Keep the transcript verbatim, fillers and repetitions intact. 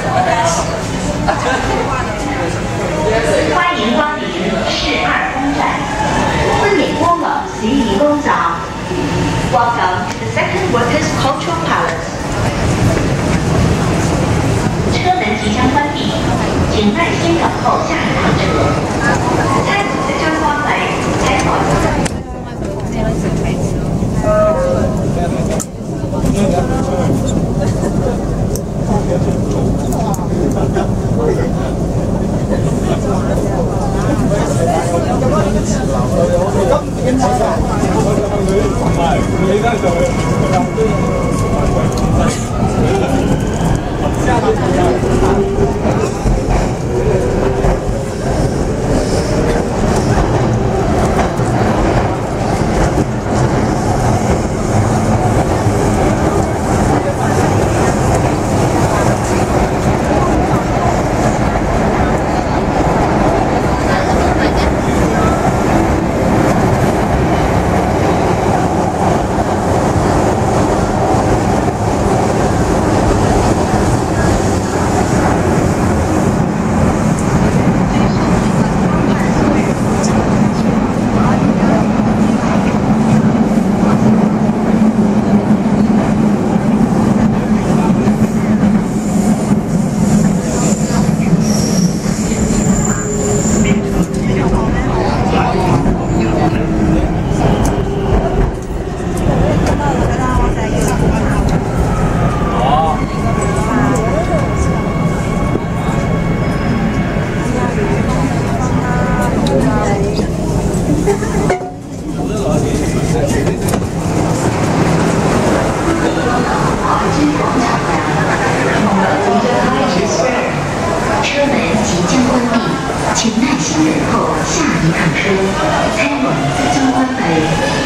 欢迎光临市二公站，歡迎光臨市二公站。Welcome to the Second Workers Cultural Palace。車門即將關閉，請耐心等候下一趟車。車門即將關閉，請耐心。 车门即将关闭，请耐心等候下一趟车。车門即將關閉。